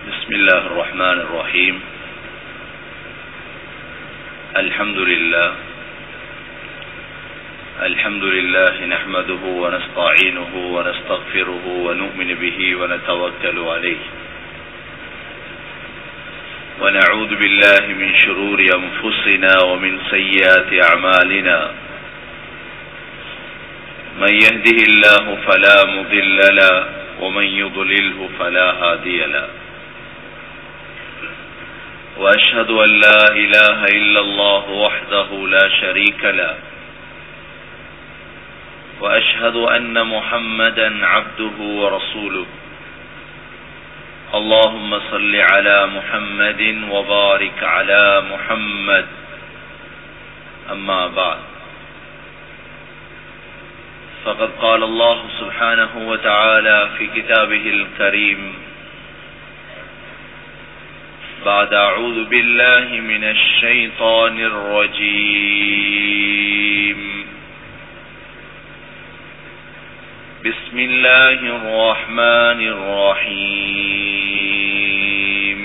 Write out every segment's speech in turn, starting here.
بسم الله الرحمن الرحيم. الحمد لله نحمده ونستعينه ونستغفره ونؤمن به ونتوكل عليه ونعوذ بالله من شرور أنفسنا ومن سيئات أعمالنا. من يهده الله فلا مضل له ومن يضلله فلا هادي له. وأشهد أن لا إله إلا الله وحده لا شريك له وأشهد أن محمدا عبده ورسوله. اللهم صل على محمد وبارك على محمد. أما بعد، فقد قال الله سبحانه وتعالى في كتابه الكريم بعد أعوذ بالله من الشيطان الرجيم. بسم الله الرحمن الرحيم.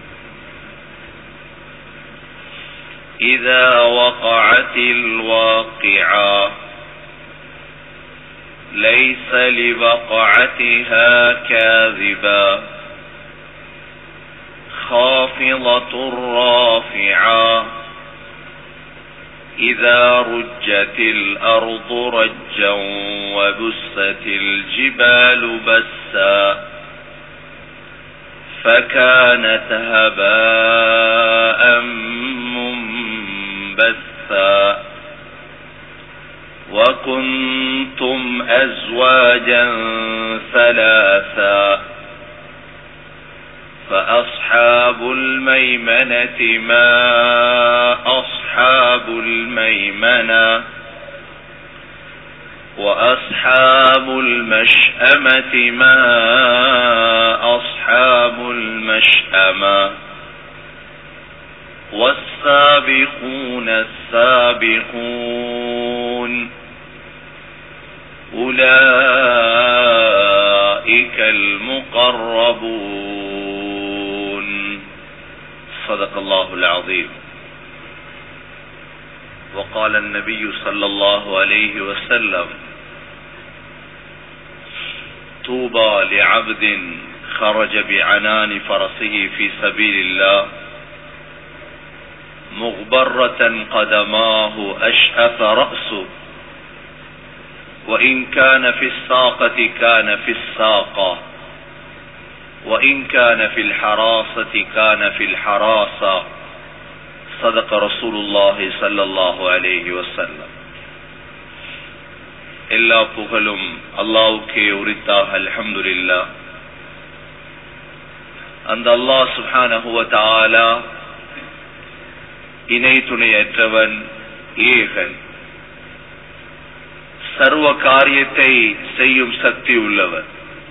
إذا وقعت الواقعة ليس لوقعتها كاذبة خافضة رافعة إذا رجت الأرض رجا وبست الجبال بسا فكانت هباء منبثا وكنتم أزواجا ثلاثا فأصحاب الميمنة ما أصحاب الميمنة وأصحاب المشأمة ما أصحاب المشأمة والسابقون السابقون أولئك المقربون. صدق الله العظيم. وقال النبي صلى الله عليه وسلم: طوبى لعبد خرج بعنان فرسه في سبيل الله مغبرة قدماه أشأث رأسه وإن كان في الساقة كان في الساقة وإن كان في الحراسة كان في الحراسة. صدق رسول الله صلى الله عليه وسلم. எல்லா புகழும் அல்லாஹ்வுக்கே உரித்தாக. அல்ஹம்துலில்லாஹ். அந்த அல்லாஹ் சுப்ஹானஹு வ தஆலா இணை துணையற்றவன், ஏகன், சர்வ காரியத்தை செய்யும் சக்தி உள்ளவர்.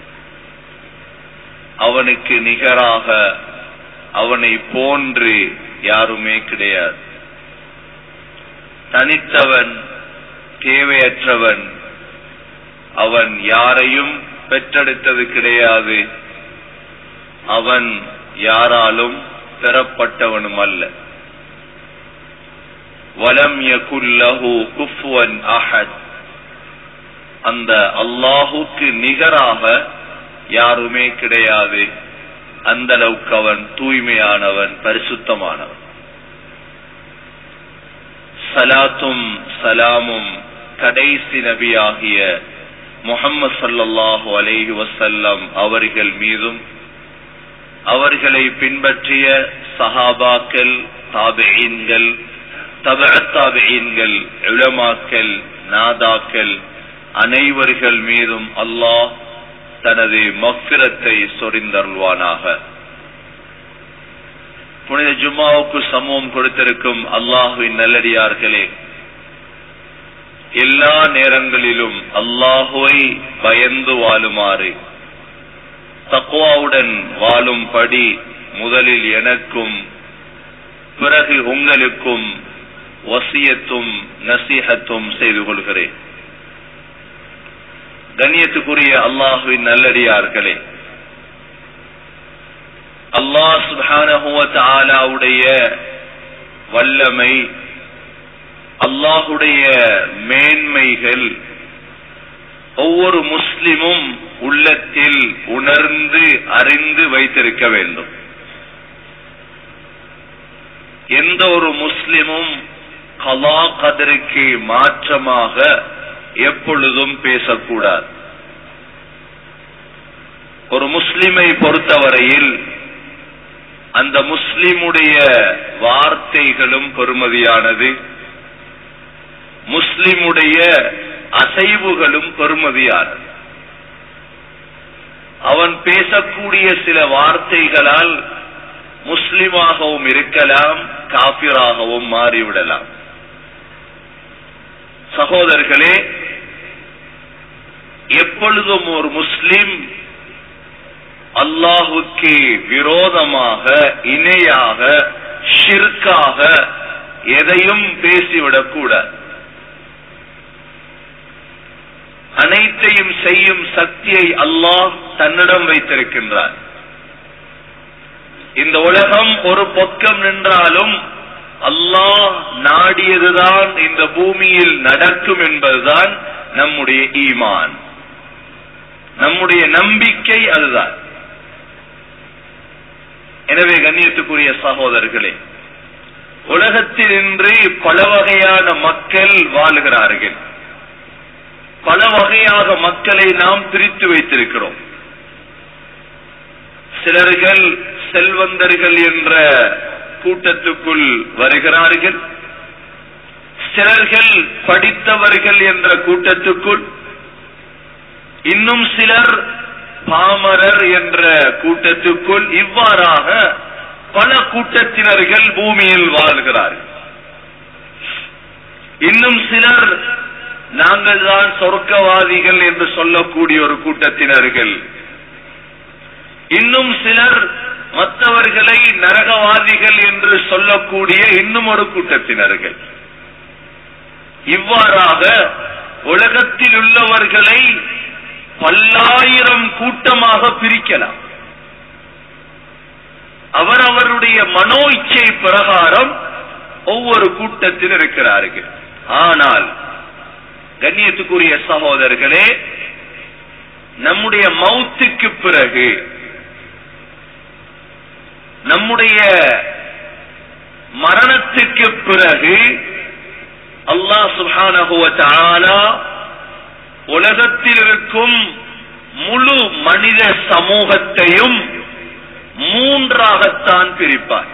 அவனுக்கு நிகராக, அவனை போன்று யாருமே கிடையாது. தனித்தவன், தேவையற்றவன். அவன் யாரையும் பெற்றெடுத்தது கிடையாது. அவன் யாராலும் பெறப்பட்டவனும் அல்ல. வலம் யகுல் லஹு குஃபுவன் அஹத். அந்த அல்லாஹுக்கு நிகராக யாருமே கிடையாது. அந்த அளவுக்கு அவன் தூய்மையானவன், பரிசுத்தமானவன். சலாத்தும் சலாமும் கடைசி நபியாகிய முஹம்மது ஸல்லல்லாஹு அலைஹி வஸல்லம் அவர்கள் மீதும், அவர்களை பின்பற்றிய சஹாபாக்கள், தாபிஈன்கள், தபஅத் தாபிஈன்கள், உலமாக்கள், நாதாக்கள் அனைவர்கள் மீதும் அல்லாஹ் தனது மக்ஃபிரத்தை சொரிந்தருள்வானாக. புனித ஜும்மாவுக்கு சமூகம் கொடுத்திருக்கும் அல்லாஹுவின் நல்லடியார்களே, எல்லா நேரங்களிலும் அல்லாஹுவை பயந்து வாழுமாறு, தக்வாவுடன் வாழும்படி முதலில் எனக்கும் பிறகு உங்களுக்கும் வசியத்தும் நசீஹத்தும் செய்து கொள்கிறேன். கண்ணியத்துக்குரிய அல்லாஹுவின் நல்லடியார்களே, அல்லாஹ் சுப்ஹானஹு வ தஆலாவுடைய வல்லமை, அல்லாஹுடைய மேன்மைகள் ஒவ்வொரு முஸ்லிமும் உள்ளத்தில் உணர்ந்து அறிந்து வைத்திருக்க வேண்டும். எந்த ஒரு முஸ்லிமும் கலா கதருக்கு மாற்றமாக எப்பொழுதும் பேசக்கூடாது. ஒரு முஸ்லிமை பொறுத்தவரையில் அந்த முஸ்லிமுடைய வார்த்தைகளும் பெறுமதியானது, முஸ்லிமுடைய அசைவுகளும் பெறுமதியானது. அவன் பேசக்கூடிய சில வார்த்தைகளால் முஸ்லிமாகவும் இருக்கலாம், காபிராகவும் மாறிவிடலாம். சகோதரர்களே, எப்பொழுதும் ஒரு முஸ்லிம் அல்லாஹுக்கு விரோதமாக, இணையாக, ஷிர்காக எதையும் பேசிவிடக் கூடாது. அனைத்தையும் செய்யும் சக்தியை அல்லாஹ் தன்னிடம் வைத்திருக்கின்றார். இந்த உலகம் ஒரு பக்கம் நின்றாலும் அல்லாஹ் நாடியதுதான் இந்த பூமியில் நடக்கும் என்பதுதான் நம்முடைய ஈமான், நம்முடைய நம்பிக்கை அதுதான். எனவே கண்ணியத்துக்குரிய சகோதரர்களே, உலகத்தில் இன்று பல வகையான மக்கள் வாழுகிறார்கள். பல வகையாக மக்களை நாம் பிரித்து வைத்திருக்கிறோம். சிலர்கள் செல்வந்தர்கள் என்ற கூட்டத்துக்குள் வருகிறார்கள், சிலர்கள் படித்தவர்கள் என்ற கூட்டத்துக்குள், இன்னும் சிலர் பாமரர் என்ற கூட்டத்துக்குள், இவ்வாறாக பல கூட்டத்தினர்கள் பூமியில் வாழ்கிறார்கள். இன்னும் சிலர் நாங்கள் தான் சொர்க்கவாதிகள் என்று சொல்லக்கூடிய ஒரு கூட்டத்தினர்கள், இன்னும் சிலர் மற்றவர்களை நரகவாதிகள் என்று சொல்லக்கூடிய இன்னும் ஒரு கூட்டத்தினர்கள். இவ்வாறாக உலகத்தில் உள்ளவர்களை பல்லாயிரம் கூட்டமாக பிரிக்கலாம். அவரவருடைய மனோ இச்சை பிரகாரம் ஒவ்வொரு கூட்டத்தில் இருக்கிறார்கள். ஆனால் கண்ணியத்துக்குரிய சகோதரர்களே, நம்முடைய மௌத்துக்கு பிறகு, நம்முடைய மரணத்துக்கு பிறகு அல்லாஹ் சுப்ஹானஹு வ தஆலா உலகத்தில் இருக்கும் முழு மனித சமூகத்தையும் மூன்றாகத்தான் பிரிப்பார்.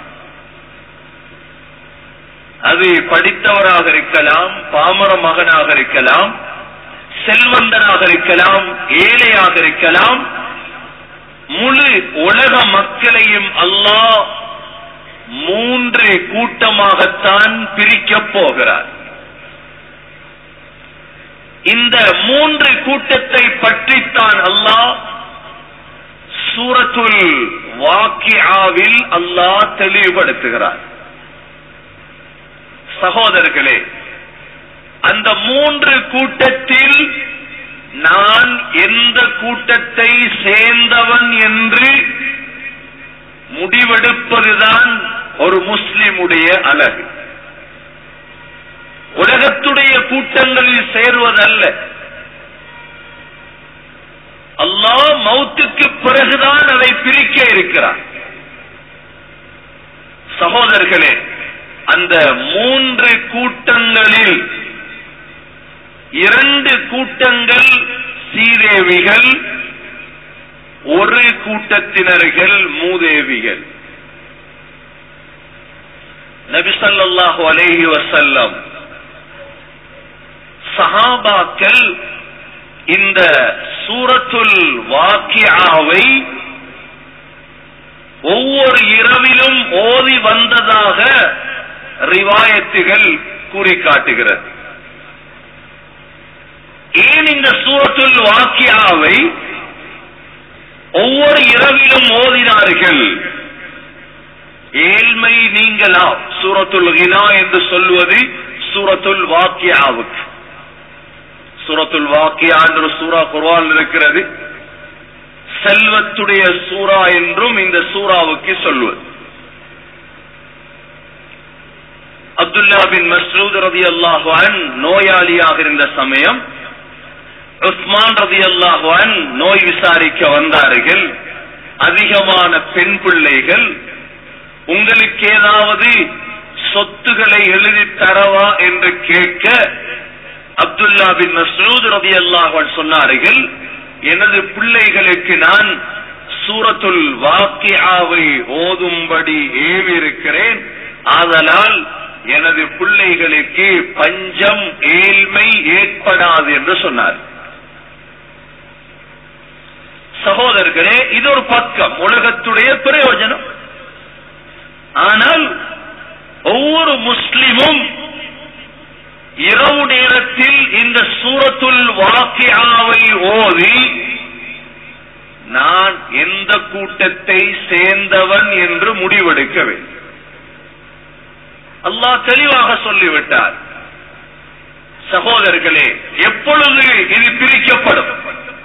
அது படித்தவராக இருக்கலாம், பாமர மகனாக இருக்கலாம், செல்வந்தனாக இருக்கலாம், ஏழையாக இருக்கலாம். முழு உலக மக்களையும் அல்லாஹ் மூன்று கூட்டமாகத்தான் பிரிக்கப் போகிறார். இந்த மூன்று கூட்டத்தை பற்றித்தான் அல்லாஹ் சூரத்துல் வாக்கிஆவில் அல்லாஹ் தெளிவுபடுத்துகிறார். சகோதரர்களே, அந்த மூன்று கூட்டத்தில் நான் எந்த கூட்டத்தை சேர்ந்தவன் என்று முடிவெடுப்பதுதான் ஒரு முஸ்லிமுடைய அழகு. உலகத்துடைய கூட்டங்களில் சேர்வதல்ல. அல்லாஹ் மௌத்துக்கு பிறகுதான் அதை பிரிக்க இருக்கிறார். சகோதரர்களே, அந்த மூன்று கூட்டங்களில் இரண்டு கூட்டங்கள் சீதேவிகள், ஒரு கூட்டத்தினர்கள் மூதேவிகள். நபி ஸல்லல்லாஹு அலைஹி வஸல்லம் சஹாபாக்கள் இந்த சூரத்துல் வாக்கிஆவை ஒவ்வொரு இரவிலும் ஓதி வந்ததாக ரிவாயத்துகள் கூறி காட்டுகிறது. ஏன் இந்த சூரத்துல் வாக்கிஆவை ஒவ்வொரு இரவிலும் ஓதினார்கள்? ஏழ்மை நீங்களா சூரத்துல் கினா என்று சொல்வது சூரத்துல் வாக்கிஆவுக்கு. சூரத்துல் வாக்கியா என்ற சூரா குர்ஆனில் இருக்கிறது. செல்வத்துடைய சூரா என்றும் இந்த சூராவுக்கு சொல்வது. அப்துல்லா பின் மஸ்ஊத் ரலியல்லாஹு அன்ஹு நோயாளியாக இருந்த சமயம் உஸ்மான் ரலியல்லாஹு அன்ஹு நோய் விசாரிக்க வந்தார்கள். அதிகமான பெண் பிள்ளைகள், உங்களுக்கு ஏதாவது சொத்துக்களை எழுதி தரவா என்று கேட்க அப்துல்லா பின் மஸ்ஊத் ரலியல்லாஹு அன்ஹு சொன்னார்கள், எனது பிள்ளைகளுக்கு நான் சூரத்துல் வாக்கிஆவை ஓதும்படி ஏவி இருக்கிறேன். ஆதலால் எனது பிள்ளைகளுக்கு பஞ்சம் ஏழ்மை ஏற்படாது என்று சொன்னார். சகோதரர்களே, இது ஒரு பக்கம் உலகத்துடைய பிரயோஜனம். ஆனால் ஒவ்வொரு முஸ்லிமும் இரவு நேரத்தில் இந்த சூரத்துல் வாக்கிஆவை ஓதி நான் எந்த கூட்டத்தை சேர்ந்தவன் என்று முடிவெடுக்க வேண்டும். அல்லாஹ் தெளிவாக சொல்லிவிட்டார். சகோதரர்களே, எப்பொழுது இது பிரிக்கப்படும்?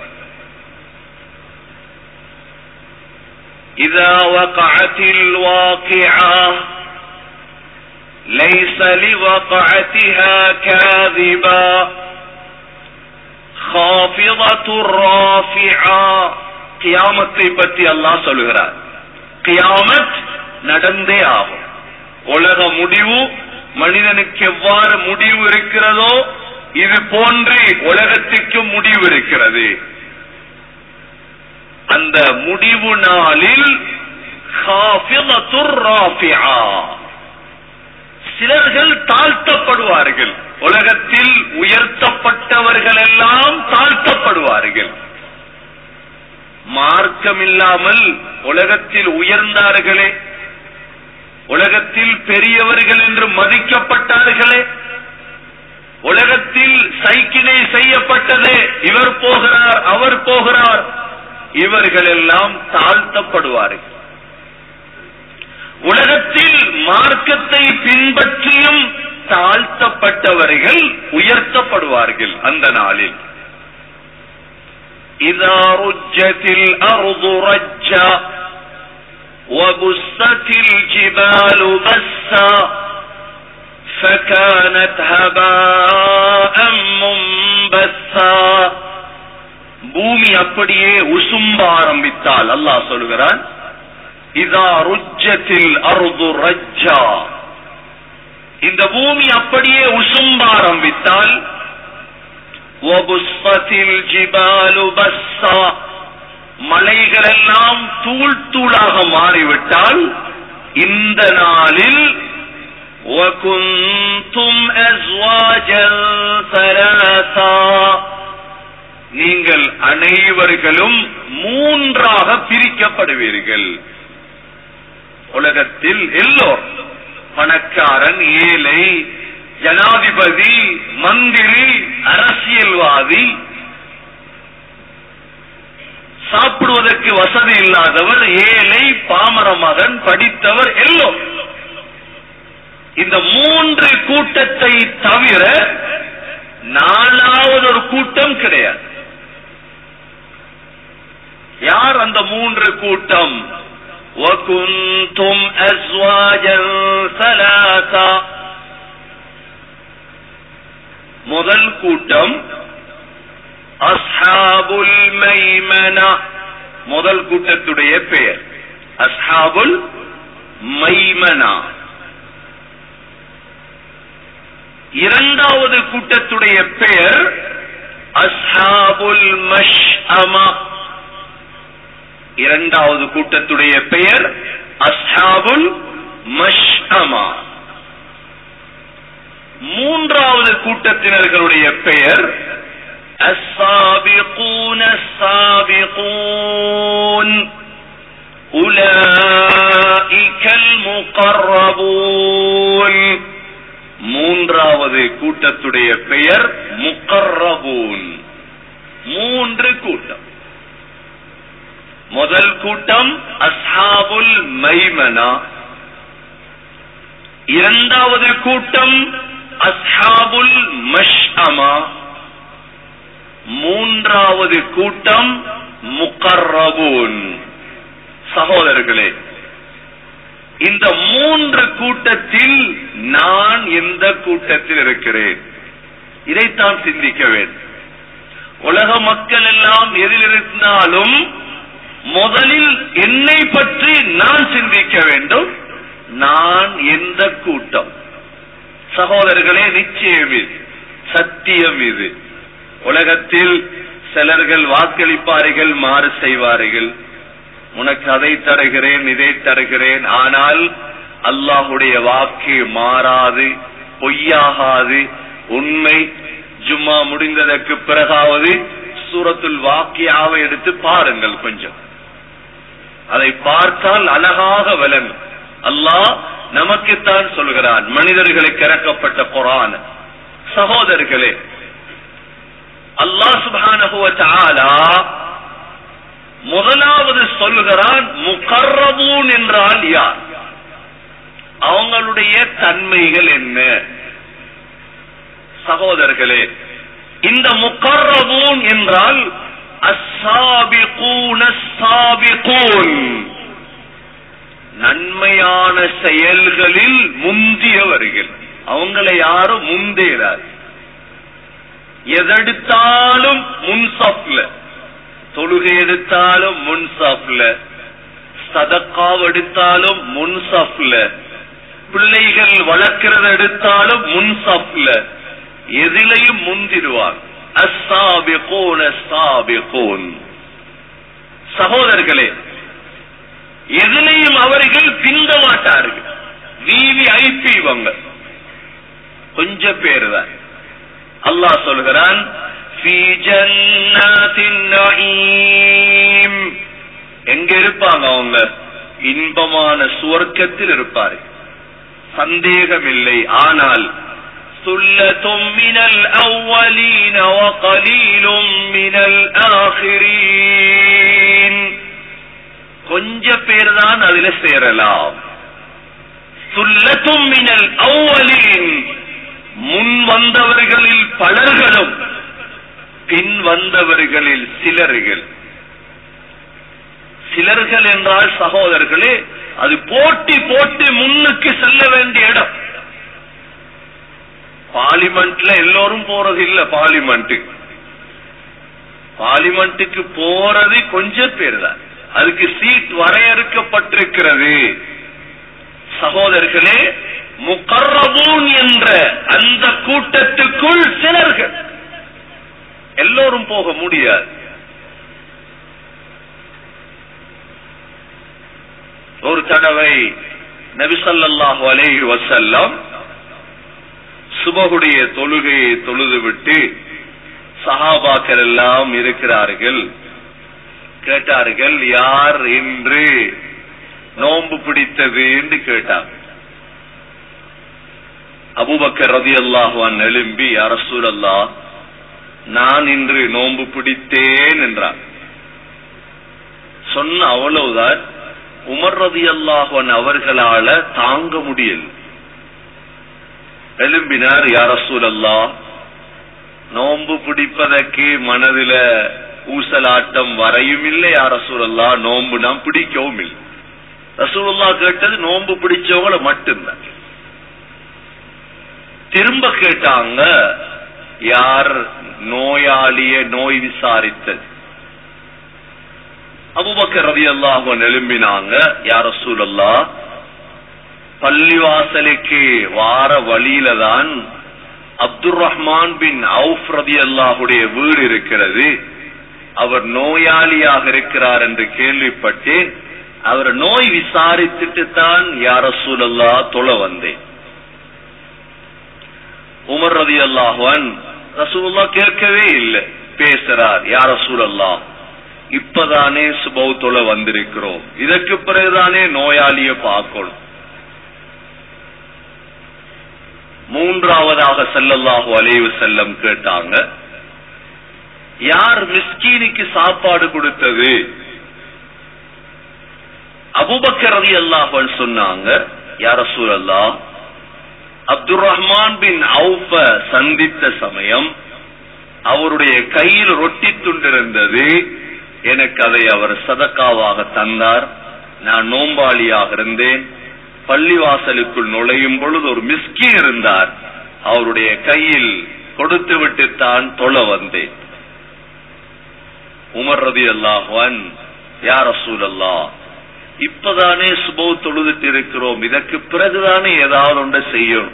இதா வகஅத்தில் வாக்கிஆ லைஸ லிவகஅத்திஹா காதிபா காஃபிதத்துர் ராஃபிஆ. கியாமத்தை பற்றி அல்லாஹ் சொல்கிறார். கியாமத் நடந்தே ஆகும். உலக முடிவு மனிதனுக்கு எவ்வாறு முடிவு இருக்கிறதோ இது போன்று உலகத்திற்கு முடிவு இருக்கிறது. அந்த முடிவு நாளில் காஃபிதத்துர் ராஃபிஆ, சிலர்கள் தாழ்த்தப்படுவார்கள். உலகத்தில் உயர்த்தப்பட்டவர்கள் எல்லாம் தாழ்த்தப்படுவார்கள். மார்க்கம் இல்லாமல் உலகத்தில் உயர்ந்தார்களே, உலகத்தில் பெரியவர்கள் என்று மதிக்கப்பட்டார்களே, உலகத்தில் சைக்கிளை செய்யப்பட்டதே, இவர் போகிறார் அவர் போகிறார், இவர்கள் எல்லாம் தாழ்த்தப்படுவார்கள். உலகத்தில் மார்க்கத்தை பின்பற்றியும் தாழ்த்தப்பட்டவர்கள் உயர்த்தப்படுவார்கள் அந்த நாளில். இதா ருஜ்ஜத்தில் அர்து ரஜ்ஜா وبست الجبال بسا فكانت هباء منبثا. பூமி அப்படியே உசும்ப ஆரம்பித்தால் அல்லாஹ் சொல்கிறான், இதா ருஜ்ஜத்தில் அர்து ரஜ்ஜா, இந்த பூமி அப்படியே உசும்ப ஆரம்பித்தால் வபுஸ்ஸத்தில் ஜிபாலு பஸ்ஸா, மலைகள் எல்லாம் தூள் தூளாக மாறிவிட்டால் இந்த நாளில் வகுந்தும் அஸ்வாஜன் ஸலாஸா, நீங்கள் அனைவர்களும் மூன்றாக பிரிக்கப்படுவீர்கள். உலகத்தில் எல்லோரும், பணக்காரன், ஏழை, ஜனாதிபதி, மந்திரி, அரசியல்வாதி, சாப்பிடுவதற்கு வசதி இல்லாதவர், ஏழை, பாமர மகன், படித்தவர், எல்லோரும் இந்த மூன்று கூட்டத்தை தவிர நாலாவது ஒரு கூட்டம் கிடையாது. யார் அந்த மூன்று கூட்டம்? وَكُنْتُمْ أَزْوَاجًا ثَلَاثًا. முதல் கூட்டம் அஸ்ஹாபுல் மைமனா. முதல் கூட்டத்துடைய பெயர் அஸ்ஹாபுல் மைமனா. இரண்டாவது கூட்டத்துடைய பெயர் அஸ்ஹாபுல் மஷ்அமா. இரண்டாவது கூட்டத்துடைய பெயர் அஸ்ஹாபுல் மஷ்அமா. மூன்றாவது கூட்டத்தினர்களுடைய பெயர் السابقون السابقون أولئك المقربون. மூன்றாவது கூட்டத்துடைய பெயர் முகர்ரபூன். மூன்று கூட்டம். முதல் கூட்டம் அஸ்ஹாபுல் மைமனா. இரண்டாவது கூட்டம் அஸ்ஹாபுல் மஷ்அமா. மூன்றாவது கூட்டம் முகர்ரபூன். சகோதரர்களே, இந்த 3 கூட்டத்தில் நான் எந்த கூட்டத்தில் இருக்கிறேன்? இதைத்தான் சிந்திக்க வேண்டும். உலக மக்கள் எல்லாம் எதில் இருந்தாலும் முதலில் என்னை பற்றி நான் சிந்திக்க வேண்டும். நான் எந்த கூட்டம்? சகோதரர்களே, நிச்சயம் இது, சத்தியம் இது. உலகத்தில் சிலர்கள் வாக்களிப்பார்கள், மாறு செய்வார்கள். உனக்கு அதை தருகிறேன், இதை தருகிறேன். ஆனால் அல்லாஹுடைய வாக்கு மாறாது, பொய்யாகாது, உண்மை. ஜும்மா முடிந்ததற்கு பிறகாவது சூரத்துல் வாக்கியாவை எடுத்து பாருங்கள். கொஞ்சம் அதை பார்த்தால் அழகாக விளங்கும். அல்லாஹ் நமக்குத்தான் சொல்கிறான், மனிதர்களுக்கு இறக்கப்பட்ட குர்ஆன். சகோதரர்களே, அல்லாஹ் சுப்ஹானஹு வ தஆலா முதலாவது சொல்கிறான், முகர்ரபூன் என்றால் யார்? அவங்களுடைய தன்மைகள் என்ன? சகோதரர்களே, இந்த முகர்ரபூன் என்றால் அஸ்ஸாபிகூன ஸாபிகூன், நன்மையான செயல்களில் முந்தியவர்கள். அவங்களை யாரும் முந்தேறார். எதெடுத்தாலும் முன்சாப்ல, தொழுகை எடுத்தாலும் முன்சாப்ல, சதக்காவ் எடுத்தாலும் முன்சாப்ல, பிள்ளைகள் வளர்க்கிறது எடுத்தாலும் முன்சாப்ல, எதிலையும் முந்திடுவார். அஸ்ஸாபிகூன ஸாபிகூன். சகோதரர்களே, எதிலையும் அவர்கள் பிந்த மாட்டார்கள். VVIP இவங்க கொஞ்சம் பேர் தான். அல்லாஹ் சொல்கிறான், ஃபீ ஜன்னாத்தின் நஈம். எங்க இருப்பாங்க அவங்க? இன்பமான சுவர்க்கத்தில் இருப்பார்கள், சந்தேகம் இல்லை. ஆனால் சுல்லத்தும் மினல் அவ்வலீன வ கலீலும் மினல் ஆகிரீன். கொஞ்ச பேர் தான் அதில் சேரலாம். சுல்லத்தும் மினல் அவ்வலீன், முன் வந்தவர்களில் பலர்களும் பின் வந்தவர்களில் சிலர்கள். சிலர்கள் என்றால் சகோதரர்களே, அது போட்டி போட்டு முன்னுக்கு செல்ல வேண்டிய இடம். பார்லிமெண்ட்ல எல்லோரும் போறது இல்ல. பார்லிமெண்ட்டுக்கு போறது கொஞ்சம் பேர் தான். அதுக்கு சீட் வரையறுக்கப்பட்டிருக்கிறது. சகோதரர்களே, முகர்ரபூன் என்ற அந்த கூட்டத்துக்குள் சிலர்கள், எல்லோரும் போக முடியாது. ஒரு தடவை நபி ஸல்லல்லாஹு அலைஹி வஸல்லம் சுபஹுடைய தொழுகையை தொழுதுவிட்டு சஹாபாக்கள் எல்லாம் இருக்கிறார்கள். கேட்டார்கள், யார் என்று நோன்பு பிடித்தது என்று கேட்டார். அபூபக்கர் ரலியல்லாஹு அன்ஹு எழும்பி, யா ரசூலல்லாஹ், நான் இன்று நோன்பு பிடித்தேன் என்றார். சொன்ன அவ்வளவுதான். உமர் ரலியல்லாஹு அன்ஹு அவர்களால தாங்க முடியல. எழும்பினார், யா ரசூலல்லாஹ், நோன்பு பிடிப்பதற்கு மனதில ஊசலாட்டம் வரையும் இல்லை. யா ரசூலல்லாஹ், நோன்பு நாம் பிடிக்கவும் இல்லை. ரசூலுல்லாஹ் கேட்டது நோன்பு பிடிச்சவங்களை மட்டும்தான். திரும்ப கேட்டாங்க, யார் நோயாளிய நோய் விசாரித்தது? அபூபக்கர் ரலியல்லாஹு அன்ஹு எழும்பினாங்க, யா ரசூலல்லாஹ், பள்ளிவாசலுக்கு வார வழியில தான் அப்துர் ரஹ்மான் பின் அவுஃப் ரலியல்லாஹுடைய வீடு இருக்கிறது. அவர் நோயாளியாக இருக்கிறார் என்று கேள்விப்பட்டேன். அவர் நோய் விசாரித்துட்டு தான் யா ரசூலல்லாஹ் தொழ வந்தேன். உமர் ரலியல்லாஹு அன்ஹு ரசூலுல்லாஹ் கேட்கவே இல்லை. பேசுறார், யா ரசூலல்லாஹ், இப்பதானே சுபஹ் தொழ வந்திருக்கிறோம், இதற்கு பிறகுதானே நோயாளியை பார்க்கணும். மூன்றாவதாக ஸல்லல்லாஹு அலைஹி வஸல்லம் கேட்டாங்க, யார் மிஸ்கீனுக்கு சாப்பாடு கொடுத்தது? அபூபக்கர் ரலியல்லாஹு அன்ஹு சொன்னாங்க, யா ரசூலல்லாஹ், அப்துர் ரஹ்மான் பின் அவுஃப சந்தித்த சமயம் அவருடைய கையில் ரொட்டி துண்டிருந்தது. எனக்கு அதை அவர் சதக்காவாக தந்தார். நான் நோம்பாளியாக இருந்தேன். பள்ளிவாசலுக்குள் நுழையும் பொழுது ஒரு மிஸ்கின் இருந்தார். அவருடைய கையில் கொடுத்து விட்டு தான் தொழ வந்தேன். உமர் ரலியல்லாஹு அன்ஹு, யா ரசூலல்லாஹ், இப்பதானே சுபஹ் தொழுதுட்டு இருக்கிறோம், இதற்கு பிறகுதானே ஏதாவது ஒன்றை செய்யும்.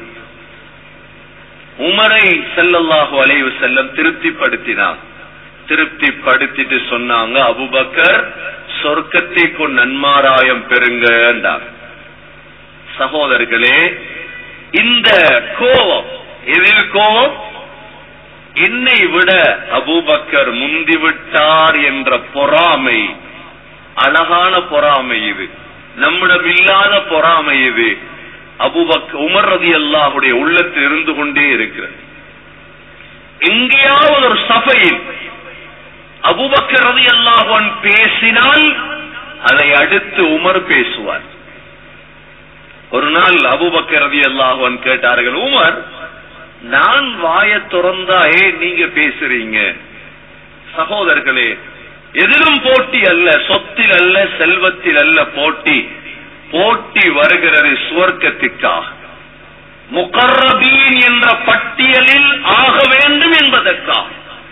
உமரை ஸல்லல்லாஹு அலைஹி வஸல்லம் திருப்திப்படுத்திட்டு சொன்னாங்க, அபூபக்கர் சொர்க்கத்திற்கு நன்மாராயம் பெறுங்க என்றார். சகோதரர்களே, இந்த கோபம், எதில் கோபம்? என்னை விட அபூபக்கர் முந்திவிட்டார் என்ற பொறாமை, அழகான பொறாமை இது, நம்மிடம் இல்லாத பொறாமை இது. உமர் ரலியல்லாஹுடைய உள்ளத்தில் இருந்து கொண்டே இருக்கிறது. எங்கேயாவது ஒரு சபையில் அபூபக்கர் ரலியல்லாஹு அன்ஹு பேசினால் அதை அடுத்து உமர் பேசுவார். ஒரு நாள் அபூபக்கர் ரலியல்லாஹு அன்ஹு கேட்டார்கள், உமர், நான் வாயை திறந்தா நீங்க பேசுறீங்க? சகோதரர்களே, எதிலும் போட்டி அல்ல, சொத்தில் அல்ல, செல்வத்தில் அல்ல போட்டி. போட்டி வருகிறது சுவர்க்கத்திற்காக, முகர்ரபீன் என்ற பட்டியலில் ஆக வேண்டும் என்பதற்காக.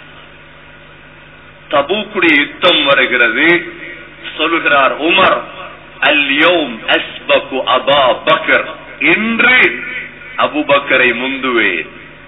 தபூக்குடைய யுத்தம் வருகிறது. சொல்கிறார் உமர், அல்-யௌம் அஸ்பகு அபா பக்கர், இன்று அபூபக்கரை முந்துவேன்,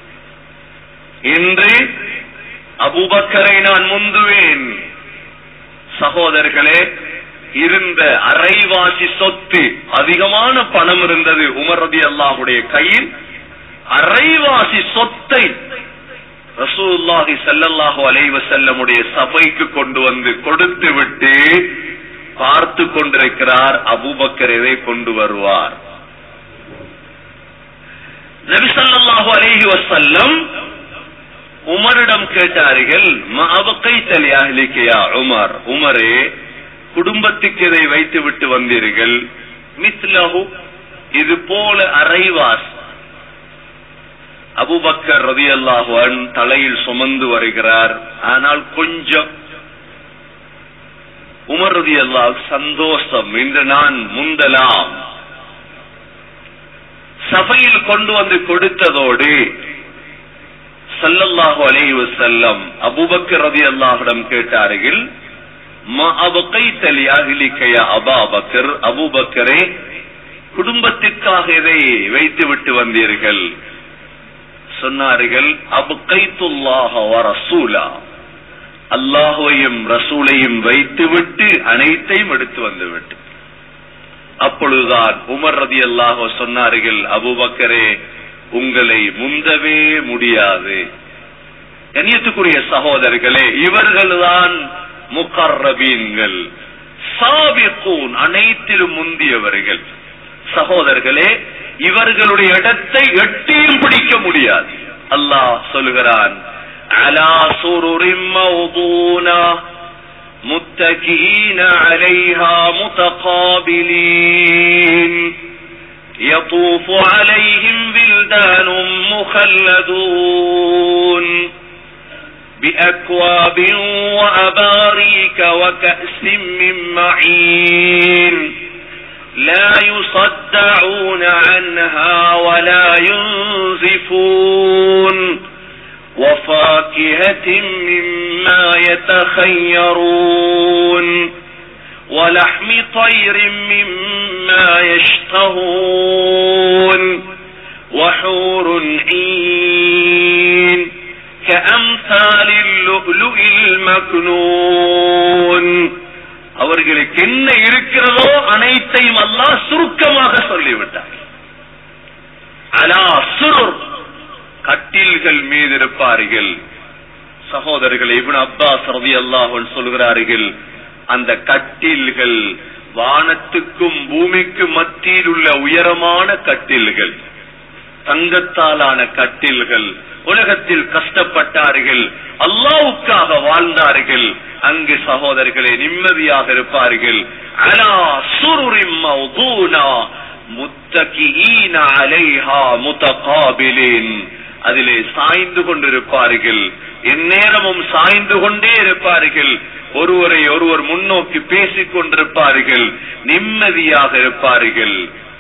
இன்று அபூபக்கரை நான் முந்துவேன். சகோதரர்களே, இருந்த அரைவாசி சொத்து, அதிகமான பணம் இருந்தது உமர் ரலியல்லாஹுடைய கையில். அரைவாசி சொத்தை ரசூலுல்லாஹி ஸல்லல்லாஹு அலைஹி வஸல்லமுடைய சபைக்கு கொண்டு வந்து கொடுத்து விட்டு பார்த்து கொண்டிருக்கிறார், அபூபக்கர் எதை கொண்டு வருவார். நபி ஸல்லல்லாஹு அலைஹி வஸல்லம் உமரிடம் கேட்டார்கள், மா அபகைத லி அஹ்லிக யா உமர், உமரே, குடும்பத்துக்கு இதை வைத்து விட்டு வந்தீர்கள். மிஸ்லஹு, இது போல அரைவாஸ். அபூபக்கர் ரலியல்லாஹு அன்ஹு தலையில் சுமந்து வருகிறார். ஆனால் கொஞ்சம் உமர் ரலியல்லாஹு சந்தோஷம், இன்று நான் முந்தலாம். சபையில் கொண்டு வந்து கொடுத்ததோடு ஸல்லல்லாஹு அலைஹி வஸல்லம் அபூபக்கர் ரலியல்லாஹுவிடம் கேட்டார்கள், மா அபகைத லி அஹ்லிக யா அபா பக்கர், அபூபக்கரே, குடும்பத்திற்காக இதை வைத்து விட்டு வந்தீர்கள். சொன்னார்கள், அபகைத்துல்லாஹ வ ரசூலா, அல்லாஹ்வையும் ரசூலையும் வைத்துவிட்டு அனைத்தையும் எடுத்து வந்துவிட்டு. அப்பொழுதுதான் உமர் ரலியல்லாஹு சொன்னார்கள், அபூபக்கரே, உங்களை முந்தவே முடியாது. கண்ணியத்துக்குரிய சகோதரர்களே, இவர்கள்தான் முகர்ரபீன்கள், சாபிகூன், அனைத்திலும் முந்தியவர்கள். சகோதரர்களே, இவர்களுடைய இடத்தை எட்டியும் பிடிக்க முடியாது. அல்லாஹ் சொல்கிறான், அலா சுருரின் மவ்தூனா முத்தகீன அலைஹா முதகாபிலீன் يطوف عليهم بلدان مخلدون بأكواب وأباريك وكأس من معين لا يصدعون عنها ولا ينزفون وفاكهة مما يتخيرون ولحم طير مما يشتهون وحور عين كأمثال اللؤلؤ المكنون. அவர்களுக்கு என்ன இருக்கிறதோ அனைத்தையும் அல்லாஹ் சுருக்கமாக சொல்லிவிட்டார். அலா சுருர், கட்டில்கள் மீது இருப்பார்கள். சகோதரர்கள், இப்னு அப்பாஸ் ரலியல்லாஹு அன்ஹு சொல்கிறார்கள், அந்த கட்டில்கள் வானத்துக்கும் பூமிக்கும் மத்தியில் உள்ள உயரமான கட்டில்கள், தங்கத்தாலான கட்டில்கள். உலகத்தில் கஷ்டப்பட்டார்கள், அல்லாஹ்வுக்காக வாழ்ந்தார்கள். அங்கு சகோதரர்களே நிம்மதியாக இருப்பார்கள். அலா சுருரின் மவ்தூனா முத்தகீன அலைஹா முதகாபிலின், அதிலே சாய்ந்து கொண்டிருப்பார்கள். எந்நேரமும் சாய்ந்து கொண்டே இருப்பார்கள். ஒருவரை ஒருவர் முன்னோக்கி பேசிக் கொண்டிருப்பார்கள், நிம்மதியாக இருப்பார்கள்.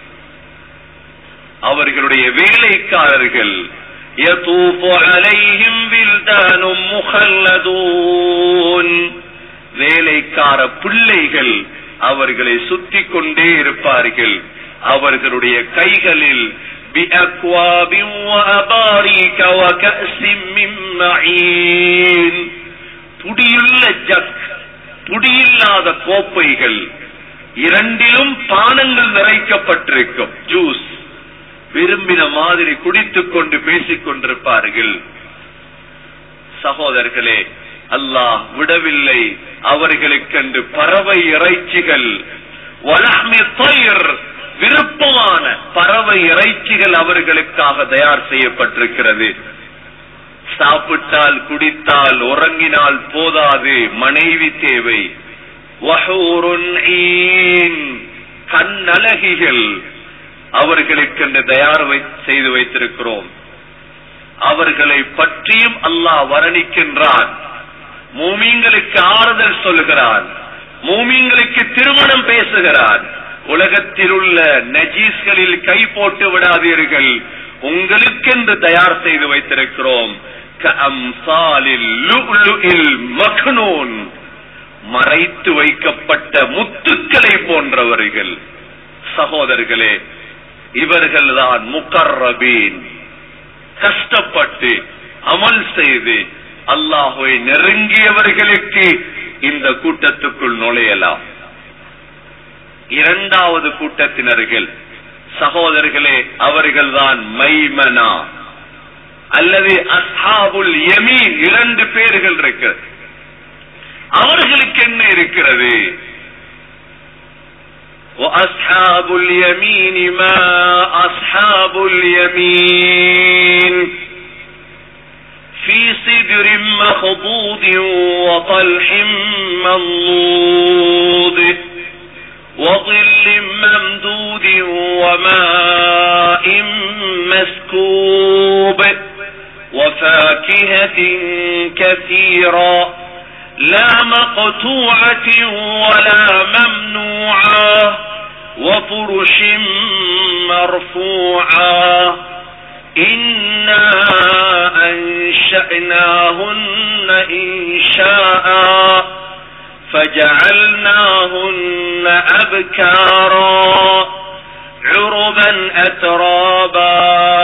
அவர்களுடைய வேலைக்காரர்கள் யதூஃபு அலைஹிம் வில்தானும் முஹல்லதூன், வேலைக்கார பிள்ளைகள் அவர்களை சுத்தி கொண்டே இருப்பார்கள். அவர்களுடைய கைகளில் பிஅக்வாபின் வஅபாரிக வகஸிம் மின் மஈன், புடியுள்ள ஜக், புடியில்லாத கோப்பைகள், இரண்டிலும் பானங்கள் நிறைக்கப்பட்டிருக்கும், ஜூஸ், விரும்பின மாதிரி குடித்துக் கொண்டு பேசிக் கொண்டிருப்பார்கள். சகோதரர்களே, அல்லாஹ் விடவில்லை, அவர்களுக்கென்று பறவை இறைச்சிகள், வலஹ்மி தைர், விருப்பமான பறவை இறைச்சிகள் அவர்களுக்காக தயார் செய்யப்பட்டிருக்கிறது. சாப்பிட்டால், குடித்தால், உறங்கினால் போதாது, மனைவி தேவை. வஹூருன் ஈன், கண்ணழகிகள் அவர்களுக்கென்று தயார் செய்து வைத்திருக்கிறோம். அவர்களை பற்றியும் அல்லாஹ் வர்ணிக்கின்றான். மூமின்களுக்கு ஆறுதல் சொல்கிறான், மூமின்களுக்கு திருமணம் பேசுகிறான். உலகத்தில் உள்ள நஜீஸ்களில் கை போட்டு விடாதீர்கள், உங்களுக்கென்று தயார் செய்து வைத்திருக்கிறோம். கஅம்சாலில் லுஅ்லுஇல் மக்னூன், மறைத்து வைக்கப்பட்ட முத்துக்களை போன்றவர்கள். சகோதரர்களே, இவர்கள்தான் முகர்ரபீன், கஷ்டப்பட்டு அமல் செய்து அல்லாஹ்வை நெருங்கியவர்களுக்கு இந்த கூட்டத்துக்குள் நுழையலாம். இரண்டாவது கூட்டத்தினர்கள் சகோதரர்களே, அவர்கள்தான் மைமனா அல்லது அஸ்ஹாபுல் யமீன், இரண்டு பேர்கள் இருக்கிறது. அவர்களுக்கு என்ன இருக்கிறது? وَأَصْحَابُ الْيَمِينِ مَا أَصْحَابُ الْيَمِينِ فِي سِدْرٍ مَخْضُودٍ وَطَلْحٍ مَنضُودٍ وَظِلٍّ مَمْدُودٍ وَمَاءٍ مَسْكُوبٍ وَفَاكِهَةٍ كَثِيرَةٍ لا مقطوعة ولا ممنوعة وفرش مرفوعة إنا أنشأناهن إنشاء فجعلناهن أبكارا عربا أترابا.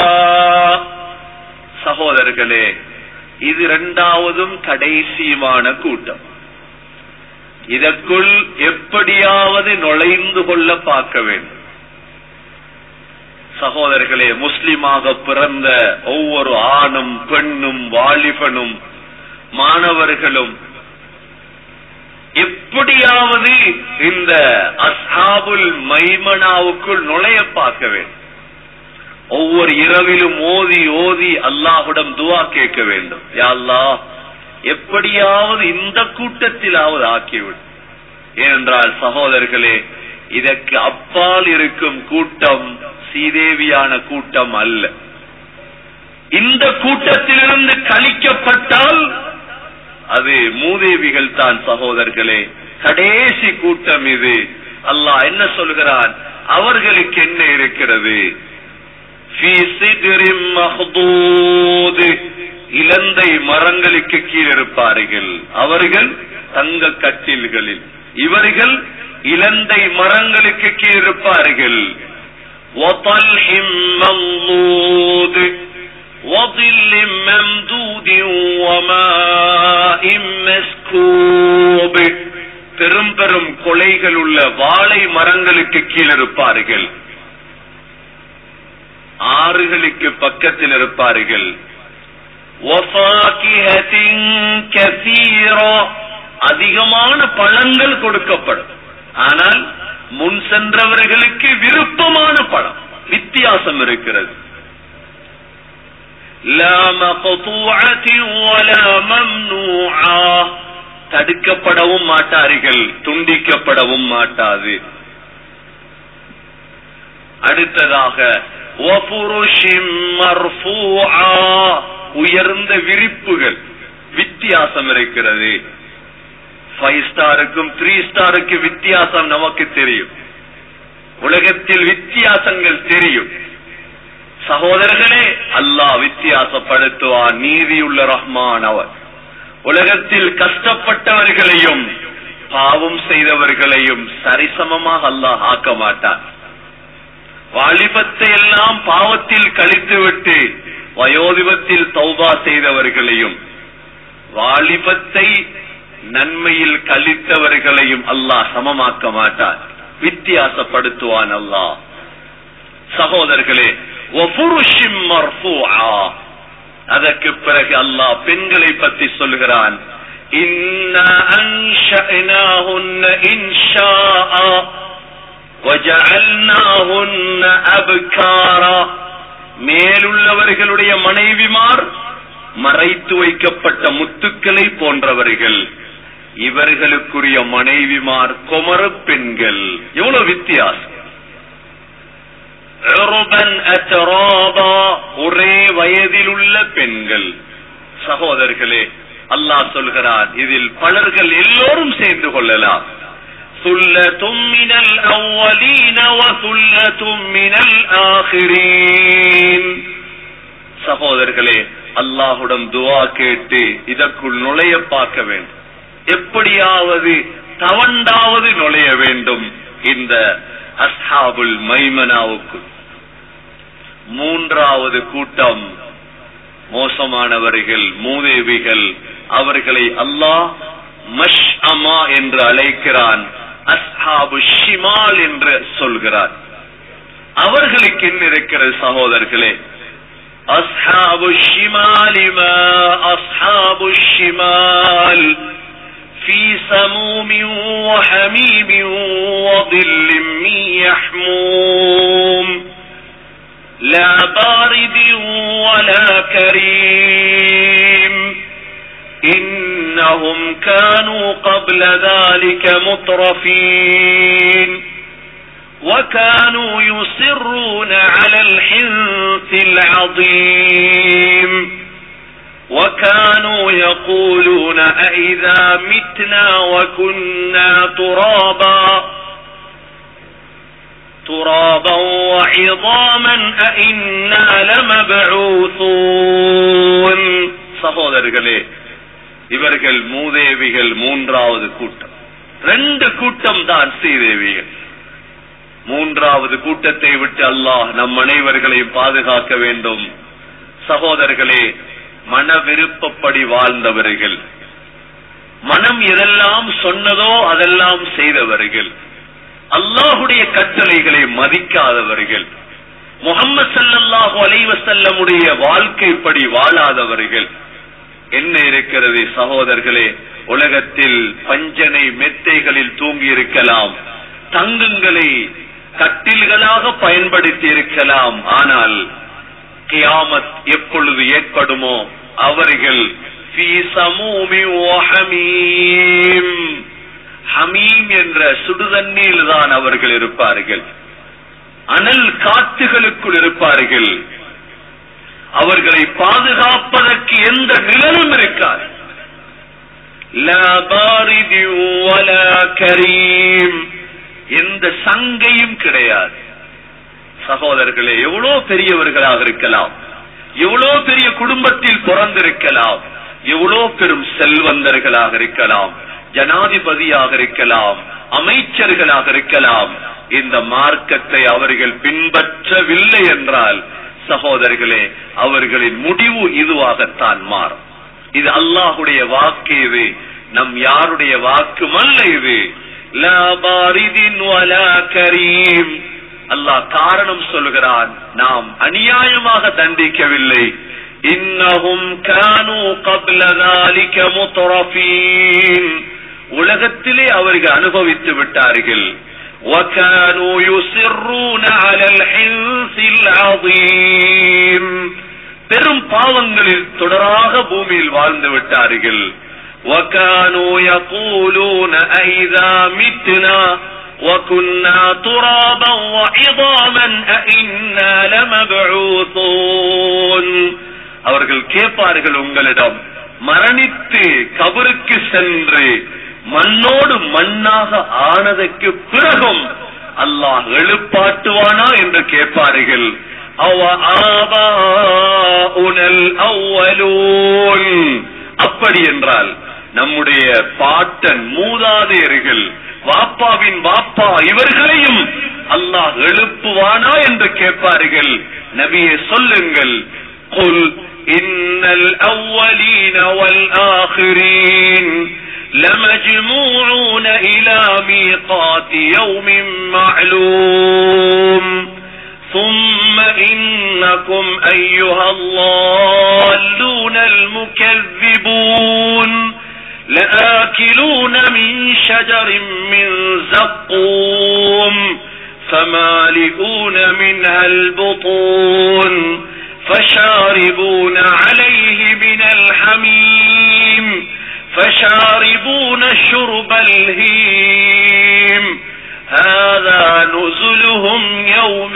சகோதரர்களே, இது இரண்டாவதும் கடைசியுமான கூட்டம். இதற்குள் எப்படியாவது நுழைந்து கொள்ள பார்க்க வேண்டும். சகோதரர்களே, முஸ்லிமாக பிறந்த ஒவ்வொரு ஆணும் பெண்ணும் வாலிபனும் மாணவர்களும் எப்படியாவது இந்த அஸ்ஹாபுல் மைமனாவுக்குள் நுழைய பார்க்க வேண்டும். ஒவ்வொரு இரவிலும் ஓதி ஓதி அல்லாஹ்விடம் துஆ கேட்க வேண்டும். யா அல்லாஹ், எப்படியாவது இந்த கூட்டத்திலாவது ஆக்கிவிடு. ஏனென்றால் சகோதரர்களே, இதற்கு அப்பால் இருக்கும் கூட்டம் சீதேவியான கூட்டம் அல்ல. இந்த கூட்டத்திலிருந்து கழிக்கப்பட்டால் அது மூதேவிகள் தான் சகோதரர்களே. கடைசி கூட்டம் இது. அல்லாஹ் என்ன சொல்கிறான்? அவர்களுக்கு என்ன இருக்கிறது? ஃபீ சித்ரின் மஹ்தூத், இலந்தை மரங்களுக்கு கீழ் இருப்பார்கள். அவர்கள் தங்க கட்டில்களில், இவர்கள் இலந்தை மரங்களுக்கு கீழ் இருப்பார்கள். வதல்ஹிம் மம்தூத் வதில்லிம் மம்தூத் வமாஇம் மஸ்கூப், பெரும் பெரும் கொலைகள் உள்ள வாழை மரங்களுக்கு கீழ் இருப்பார்கள். ஆறுகளுக்கு பக்கத்தில் இருப்பார்கள். வஃபாகிஹத்தின் கஸீரா, அதிகமான பழங்கள் கொடுக்கப்படும். ஆனால் முன் சென்றவர்களுக்கு விருப்பமான பழம், வித்தியாசம் இருக்கிறது. லா மக்தூஅத்தின் வலா மம்னூஆ, தடுக்கப்படவும் மாட்டார்கள், துண்டிக்கப்படவும் மாட்டாது. அடுத்ததாக வஃபுருஷின் மர்ஃபூஆ, உயர்ந்த விரிப்புகள், வித்தியாசம் இருக்கிறது. 5 ஸ்டாருக்கும் 3 ஸ்டாருக்கும் வித்தியாசம் நமக்கு தெரியும். உலகத்தில் வித்தியாசங்கள் தெரியும். சகோதரர்களே, அல்லாஹ் வித்தியாசப்படுத்துவான். நீதியுள்ள ரஹ்மான் அவர். உலகத்தில் கஷ்டப்பட்டவர்களையும் பாவம் செய்தவர்களையும் சரிசமமாக அல்லாஹ் ஆக்க மாட்டான். வாலிபத்தை எல்லாம் பாவத்தில் கழித்துவிட்டு வயோதிபத்தில் தௌபா செய்தவர்களையும் வாலிபத்தை நன்மையில் கழித்தவர்களையும் அல்லாஹ் சமமாக்க மாட்டான், வித்தியாசப்படுத்துவான் அல்லாஹ். சகோதரர்களே, அதற்கு பிறகு அல்லாஹ் பெண்களை பற்றி சொல்கிறான். இன்னா அன்ஷஅனாஹுன்ன இன்ஷாஅ வஜஅல்நாஹுன்ன அப்காரா. மேலுள்ளவர்களுடைய மனைவிமார் மறைத்து வைக்கப்பட்ட முத்துக்களை போன்றவர்கள், இவர்களுக்குரிய மனைவிமார் குமர பெண்கள். எவ்வளவு வித்தியாசம்! ஒரே வயதில் உள்ள பெண்கள். சகோதரர்களே, அல்லாஹ் சொல்கிறான், இதில் பலர்கள் எல்லோரும் சேர்ந்து கொள்ளலாம். சுல்லத்தும் மினல் அவ்வலீன வ சுல்லத்தும் மினல் ஆகிரீன். சகோதரர்களே, அல்லாஹ்விடம் துஆ கேட்டு இதற்குள் நுழைய பார்க்க வேண்டும். எப்படியாவது தவண்டாவது நுழைய வேண்டும் இந்த அஸ்ஹாபுல் மைமனாவுக்கு. மூன்றாவது கூட்டம் மோசமானவர்கள், மூதேவிகள். அவர்களை அல்லாஹ் மஷ்அமா என்று அழைக்கிறான், அஸ்ஹாபு ஷிமால் என்று சொல்கிறார். அவர்களுக்கு என்ன இருக்கிறது சகோதரர்களே? அஸ்ஹாபு ஷிமாலி மா அஸ்ஹாபு ஷிமால் ஃபீ ஸமூமின் வ ஹமீமின் வ ظில்லின் மின் யஹ்மூம் லா பாரிதின் வ லா கரீம் إنهم كانوا قبل ذلك مترفين وكانوا يصرون على الحنث العظيم وكانوا يقولون أئذا متنا وكنا ترابا وعظاما أئنا لمبعوثون. சகோதரர்களே, இவர்கள் மூதேவிகள். மூன்றாவது கூட்டம். 2 கூட்டம் தான் ஸ்ரீதேவிகள். மூன்றாவது கூட்டத்தை விட்டு அல்லாஹ் நம் அனைவர்களையும் பாதுகாக்க வேண்டும். சகோதரர்களே, மன விருப்பப்படி வாழ்ந்தவர்கள், மனம் எதெல்லாம் சொன்னதோ அதெல்லாம் செய்தவர்கள், அல்லாஹுடைய கட்டளைகளை மதிக்காதவர்கள், முஹம்மது ஸல்லல்லாஹு அலைஹி வஸல்லமுடைய வாழ்க்கைப்படி வாழாதவர்கள். என்ன இருக்கிறது சகோதரர்களே? உலகத்தில் பஞ்சனை மெத்தைகளில் தூங்கி இருக்கலாம், தங்கங்களை கட்டில்களாக பயன்படுத்தி இருக்கலாம். ஆனால் கியாமத் எப்பொழுது ஏற்படுமோ அவர்கள் ஃபீ ஸமூமின் வ ஹமீம், ஹமீம் என்ற சுடுதண்ணீர் தான் அவர்கள் இருப்பார்கள். அனல் காற்றுகளுக்குள் இருப்பார்கள். அவர்களை பாதுகாப்பதற்கு எந்த நிழலும் இருக்காது. லா பாரிதின் வ லா கரீம், எந்த சங்கையும் கிடையாது. சகோதரர்களே, எவ்வளவு பெரியவர்களாக இருக்கலாம், எவ்வளவு பெரிய குடும்பத்தில் பிறந்திருக்கலாம், எவ்வளவு பெரும் செல்வந்தர்களாக இருக்கலாம், ஜனாதிபதியாக இருக்கலாம், அமைச்சர்களாக இருக்கலாம். இந்த மார்க்கத்தை அவர்கள் பின்பற்றவில்லை என்றால் சகோதரர்களே, அவர்களின் முடிவு இதுவாகத்தான் மாறும். இது அல்லாஹுடைய வாக்கு, இது நம் யாருடைய வாக்குமல்ல. இது லா பாரிதின் வ லா கரீம். அல்லாஹ் காரணம் சொல்கிறான், நாம் அநியாயமாக தண்டிக்கவில்லை. இன்னஹும் கானூ قبل ذلك முத்ரஃபீன், உலகத்திலே அவர்கள் அனுபவித்து விட்டார்கள். وكانوا يصرون على الحنث العظيم, பெரும் பாவங்களில் தொடராக பூமியில் வாழ்ந்து விட்டார்கள். وكانوا يقولون أئذا متنا وكنا ترابا وعظاما أئنا لمبعوثون. அவர்கள் கேட்பார்கள், உங்களிடம் மரணித்து கபருக்கு சென்று மண்ணோடு மண்ணாக ஆனதற்கு பிறகும் அல்லாஹ் எழுப்பாட்டுவானா என்று கேட்பார்கள். அப்படி என்றால் நம்முடைய பாட்டன் மூதாதையர்கள், வாப்பாவின் வாப்பா, இவர்களையும் அல்லாஹ் எழுப்புவானா என்று கேட்பார்கள். நபியே சொல்லுங்கள், குல் இன்னல் அவ்வலீன வல் ஆகிரீன் لمجموعون إلى ميقات يوم معلوم ثم إنكم أيها الضالون المكذبون لآكلون من شجر من زقوم فمالئون منها البطون فشاربون عليه من الحميم فشاربون شرب الهيم هذا نزلهم يوم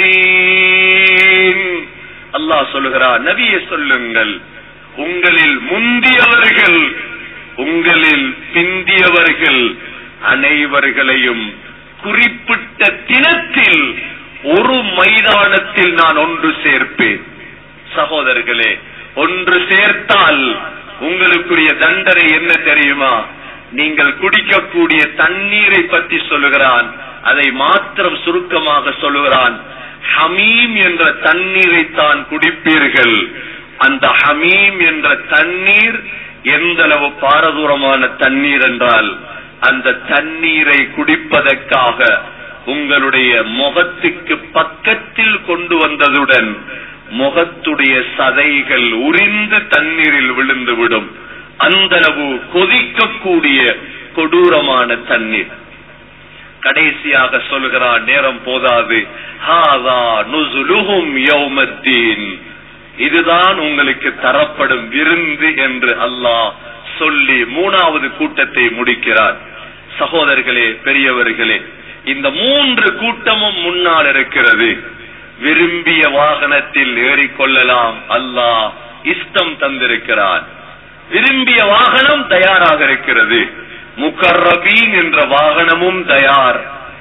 الدين. அல்லாஹ் சொல்லுகிறார், நபியே சொல்லுங்கள், உங்களில் முந்தியவர்கள் உங்களில் பிந்தியவர்கள் அனைவர்களையும் குறிப்பிட்ட தினத்தில் ஒரு மைதானத்தில் நான் ஒன்று சேர்ப்பேன். சகோதரர்களே, ஒன்று சேர்த்தால் உங்களுக்குரிய தண்டனை என்ன தெரியுமா? நீங்கள் குடிக்கக்கூடிய தண்ணீரை பற்றி சொல்லுகிறான். அதை மாத்திரம் சுருக்கமாக சொல்லுகிறான். ஹமீம் என்ற தண்ணீரை தான் குடிப்பீர்கள். அந்த ஹமீம் என்ற தண்ணீர் எந்த அளவு பாரதூரமான தண்ணீர் என்றால், அந்த தண்ணீரை குடிப்பதற்காக உங்களுடைய முகத்துக்கு பக்கத்தில் கொண்டு வந்ததுடன் முகத்துடைய சதைகள் உரிந்து தண்ணீரில் விழுந்துவிடும். அந்த அளவு கொதிக்கக்கூடிய கொடூரமான தண்ணீர். கடைசியாக சொல்கிறான், நேரம் போதாது, ஹாதா நுஸுலுஹும் யௌமத்தீன், இதுதான் உங்களுக்கு தரப்படும் விருந்து என்று அல்லாஹ் சொல்லி 3வது கூட்டத்தை முடிக்கிறார். சகோதரர்களே, பெரியவர்களே, இந்த 3 கூட்டமும் முன்னால் இருக்கிறது. விரும்பிய வாகனத்தில் ஏறிக்கொள்ளலாம், அல்லாஹ் இஷ்டம் தந்திருக்கிறார். விரும்பிய வாகனம் தயாராக இருக்கிறது. முகர்ரபீன் என்ற வாகனமும் தயார்,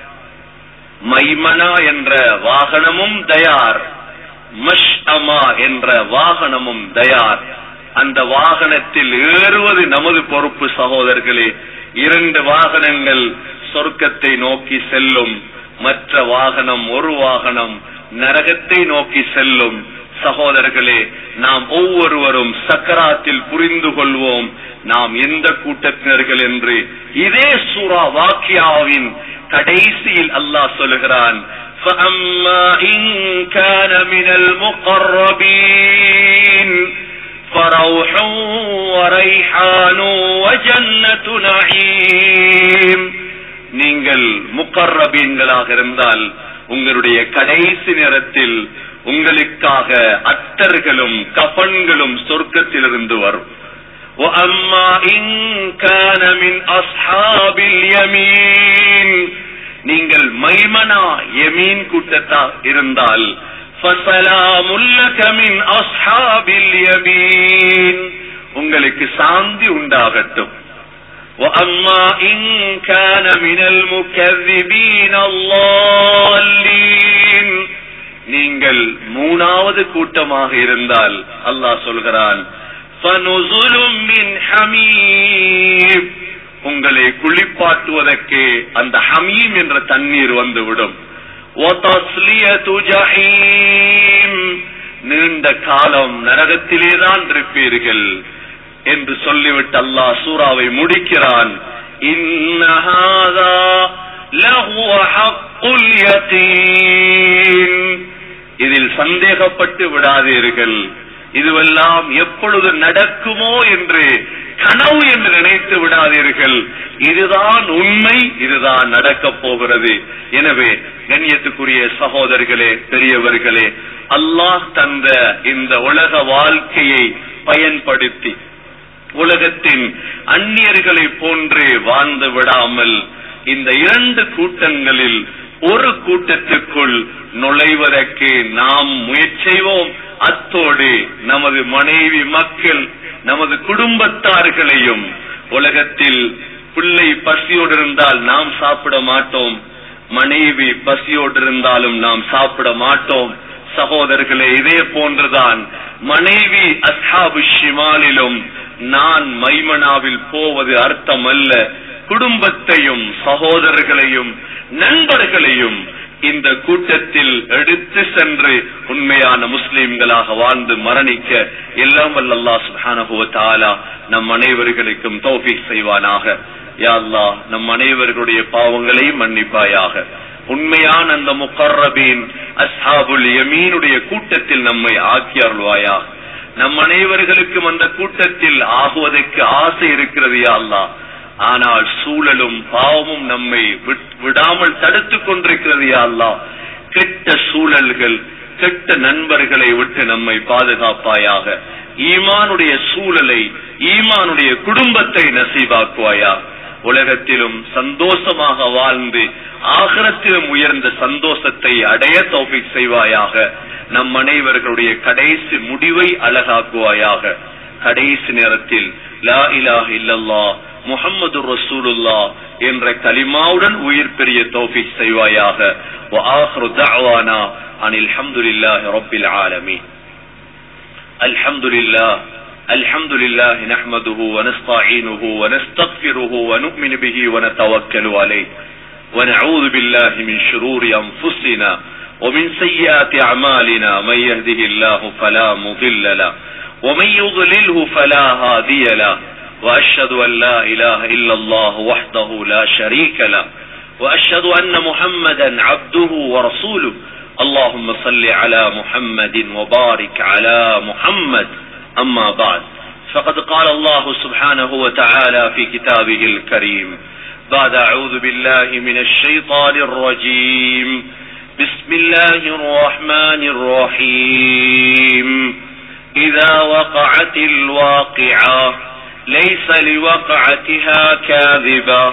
மைமனா என்ற வாகனமும் தயார், மஷ்அமா என்ற வாகனமும் தயார். அந்த வாகனத்தில் ஏறுவது நமது பொறுப்பு. சகோதரர்களே, 2 வாகனங்கள் சொர்க்கத்தை நோக்கி செல்லும், மற்ற வாகனம் ஒரு வாகனம் நரகத்தை நோக்கி செல்லும். சகோதரர்களே, நாம் ஒவ்வொருவரும் சக்கராத்தில் புரிந்து கொள்வோம் நாம் எந்த கூட்டத்தினர்கள் என்று. இதே சூரா வாக்கியாவின் கடைசியில் அல்லாஹ் சொல்லுகிறான், فَأَمَّا إِن كَانَ مِنَ الْمُقَرَّبِينَ فَرَوْحٌ وَرَيْحَانٌ وَجَنَّةُ نَعِيمٍ. நீங்கள் முகர்ரபீன்களாக இருந்தால் உங்களுடைய கடைசி நேரத்தில் உங்களுக்காக அத்தர்களும் கஃபன்களும் சொர்க்கத்திலிருந்து வரும். وَأَمَّا إِن كَانَ مِنْ أَصْحَابِ الْيَمِينِ நீங்கள் மைமனா யமீன் கூட்டத்தா இருந்தால் فَسَلَامٌ لَكَ مِنْ أَصْحَابِ الْيَمِينِ உங்களுக்கு சாந்தி உண்டாகட்டும். وَأَمَّا إِن كَانَ مِنَ الْمُكَذِّبِينَ الضَّالِّينَ நீங்கள் 3வது கூட்டமாக இருந்தால் அல்லாஹ் சொல்கிறான், فَنُزُلٌ مِّنْ حَمِيمٍ உங்களை குளிப்பாட்டுவதற்கு அந்த ஹமீம் என்ற தண்ணீர் வந்துவிடும். وَتَصْلِيَةُ جَحِيمٍ நீண்ட காலம் நரகத்திலேதான் இருப்பீர்கள் என்று சொல்லிவிட்டு அல்லாஹ் சூராவை முடிக்கிறான். இன்ன ஹாதா லஹுவ ஹக்குல் யகீன் இதில் சந்தேகப்பட்டு விடாதீர்கள். இதுவெல்லாம் எப்பொழுது நடக்குமோ என்று கனவு என்று நினைத்து விடாதீர்கள். இதுதான் உண்மை, இதுதான் நடக்கப் போகிறது. எனவே கண்ணியத்துக்குரிய சகோதரர்களே, பெரியவர்களே, அல்லாஹ் தந்த இந்த உலக வாழ்க்கையை பயன்படுத்தி உலகத்தின் அந்நியர்களை போன்று வாழ்ந்து விடாமல் இந்த 2 கூட்டங்களில் ஒரு கூட்டத்துக்குள் நுழைவதற்கு நாம் முயற்சி செய்வோம். அத்தோடு நமது மனைவி மக்கள், நமது குடும்பத்தார்களையும் உலகத்தில் பிள்ளை பசியோடு இருந்தால் நாம் சாப்பிட மாட்டோம், மனைவி பசியோடு இருந்தாலும் நாம் சாப்பிட மாட்டோம். சகோதரர்களே, இதே போன்றுதான் மனைவி அஸ்ஹாபு ஷிமாலிலும் நான் மைமனாவில் போவது அர்த்தம் அல்ல. குடும்பத்தையும் சகோதரர்களையும் நண்பர்களையும் இந்த கூட்டத்தில் எடுத்து சென்று உண்மையான முஸ்லிம்களாக வாழ்ந்து மரணிக்க எல்லாம் வல்ல அல்லாஹ் சுப்ஹானஹு வ தஆலா நம் அனைவர்களுக்கும் தௌஃபீக் செய்வானாக. யா அல்லாஹ், நம் அனைவர்களுடைய பாவங்களை மன்னிப்பாயாக. உண்மையான அந்த முகர்ரபீன் அஸ்ஹாபுல் யமீனுடைய கூட்டத்தில் நம்மை ஆக்கி அருள்வாயாக. நம் அனைவர்களுக்கும் அந்த கூட்டத்தில் ஆகுவதற்கு ஆசை இருக்கிறது யா அல்லாஹ். ஆனால் சூழலும் பாவமும் நம்மை விடாமல் தடுத்துக் கொண்டிருக்கிறது யா அல்லாஹ். கெட்ட சூழல்கள், கெட்ட நண்பர்களை விட்டு நம்மை பாதுகாப்பாயாக. ஈமானுடைய சூழலை, ஈமானுடைய குடும்பத்தை நசீபாக்குவாயா. உலகத்திலும் சந்தோஷமாக வாழ்ந்து ஆகிரத்திலும் உயர்ந்த சந்தோஷத்தை அடைய தௌஃபீக் செய்வாயாக. நம் அனைவர்களுடைய கடைசி முடிவை அழகாக்குவாயாக. கடைசி நேரத்தில் லா இலாஹ இல்லல்லாஹ் முஹம்மது ரசூலுல்லாஹ் என்ற கலிமாவுடன் உயிர் பெரிய தௌஃபீக் செய்வாயாக. வ ஆகிரு தஅவானா அனில் ஹம்துலில்லாஹி ரப்பில் ஆலமீன். அல்ஹம்துலில்லாஹ் الحمد لله نحمده ونستعينه ونستغفره ونؤمن به ونتوكل عليه ونعوذ بالله من شرور أنفسنا ومن سيئات أعمالنا. من يهده الله فلا مضل له ومن يضلله فلا هادي له. وأشهد أن لا إله إلا الله وحده لا شريك له وأشهد أن محمدا عبده ورسوله. اللهم صل على محمد وبارك على محمد. أما بعد، فقد قال الله سبحانه وتعالى في كتابه الكريم بعد أعوذ بالله من الشيطان الرجيم بسم الله الرحمن الرحيم. إذا وقعت الواقعة ليس لوقعتها كاذبة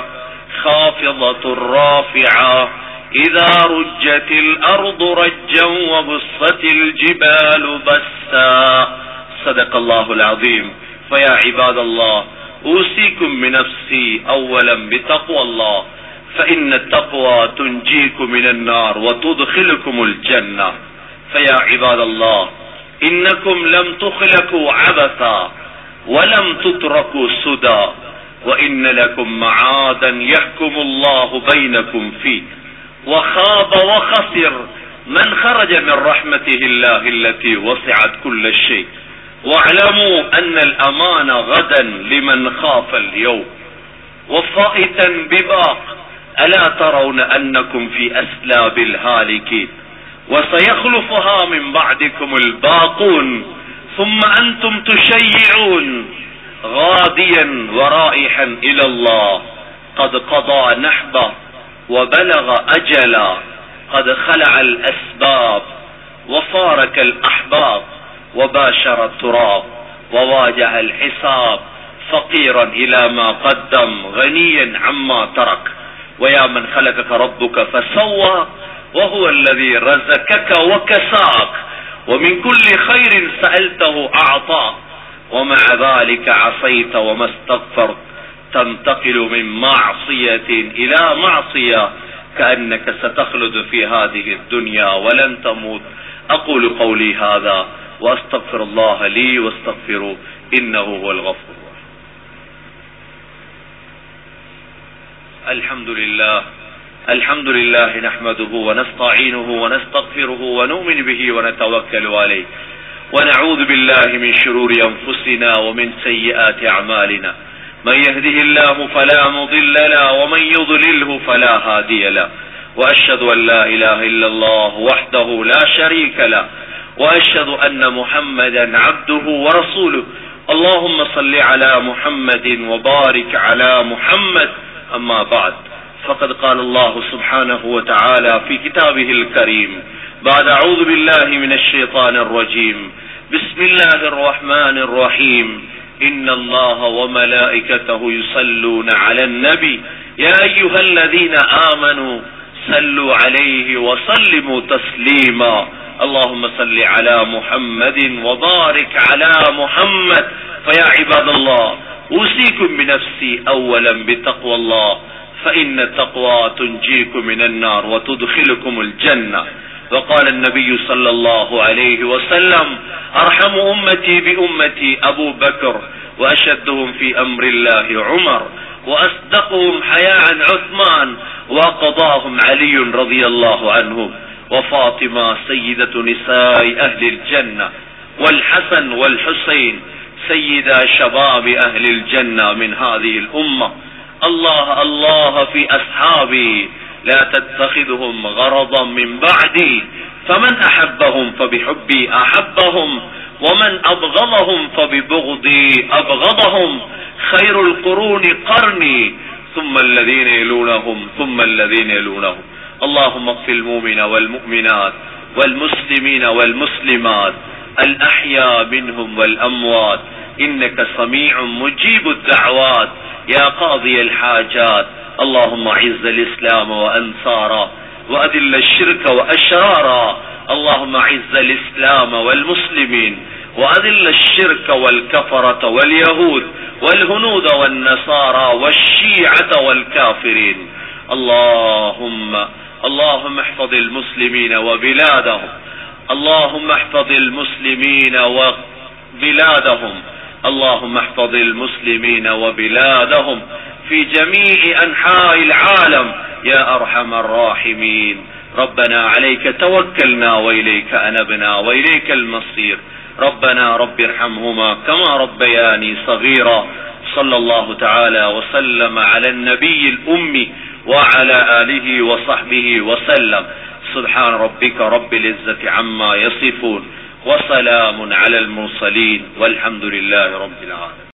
خافضة رافعة إذا رجت الأرض رجا وبست الجبال بسا. صدق الله العظيم. فيا عباد الله، أوصيكم بنفسي أولا بتقوى الله، فإن التقوى تنجيكم من النار وتدخلكم الجنة. فيا عباد الله، إنكم لم تخلقوا عبثا ولم تتركوا سدى، وإن لكم معادا يحكم الله بينكم فيه. وخاب وخسر من خرج من رحمته الله التي وسعت كل شيء. واعلموا أن الأمان غدا لمن خاف اليوم. وفائتا بباق، ألا ترون أنكم في أسلاب الهالكين وسيخلفها من بعدكم الباقون ثم أنتم تشيعون غاديا ورائحا إلى الله. قد قضى نحبه وبلغ أجلا، قد خلع الأسباب وفارك الأحباب وباشر التراب وواجه الحساب فقيرا إلى ما قدم غنيا عما ترك. ويا من خلقك ربك فسوى وهو الذي رزقك وكساك ومن كل خير سألته أعطاك ومع ذلك عصيت وما استغفرت. تنتقل من معصية إلى معصية كأنك ستخلد في هذه الدنيا ولن تموت. أقول قولي هذا واستغفر الله لي واستغفروا إنه هو الغفور الرحيم. الحمد لله نحمده ونستعينه ونستغفره ونؤمن به ونتوكل عليه ونعوذ بالله من شرور أنفسنا ومن سيئات أعمالنا. من يهده الله فلا مضل له ومن يضلله فلا هادي له. وأشهد أن لا إله إلا الله وحده لا شريك له وأشهد أن محمدا عبده ورسوله. اللهم صل على محمد وبارك على محمد. أما بعد، فقد قال الله سبحانه وتعالى في كتابه الكريم بعد أعوذ بالله من الشيطان الرجيم بسم الله الرحمن الرحيم. إن الله وملائكته يصلون على النبي يا أيها الذين آمنوا صلوا عليه وسلموا تسليما. اللهم صل على محمد وبارك على محمد. فيا عباد الله، أوصيكم بنفسي أولا بتقوى الله، فإن التقوى تنجيكم من النار وتدخلكم الجنة. وقال النبي صلى الله عليه وسلم: أرحم أمتي بأمتي أبو بكر، وأشدهم في أمر الله عمر، وأصدقهم حياء عثمان، وقضاهم علي رضي الله عنه، وفاطمة سيدة نساء أهل الجنة، والحسن والحسين سيدا شباب أهل الجنة من هذه الأمة. الله الله في أصحابي، لا تتخذهم غرضا من بعدي، فمن أحبهم فبحبي أحبهم، ومن أبغضهم فببغضي أبغضهم. خير القرون قرني، ثم الذين يلونهم ثم الذين يلونهم. اللهم اغفر المؤمن والمؤمنات والمسلمين والمسلمات الأحياء منهم والأموات، إنك سميع مجيب الدعوات يا قاضي الحاجات. اللهم اعز الإسلام وأنصاره، وأذل الشرك وأشراره. اللهم اعز الإسلام والمسلمين، وأذل الشرك والكفرة واليهود والهنود والنصارى والشيعة والكافرين. اللهم احفظ المسلمين وبلادهم، اللهم احفظ المسلمين وبلادهم، اللهم احفظ المسلمين وبلادهم في جميع أنحاء العالم يا أرحم الراحمين. ربنا عليك توكلنا وإليك أنبنا وإليك المصير. ربنا رب ارحمهما كما ربياني صغيرا. صلى الله تعالى وسلم على النبي الأمي وعلى آله وصحبه وسلم. سبحان ربك رب العزة عما يصفون، وسلام على المرسلين، والحمد لله رب العالمين.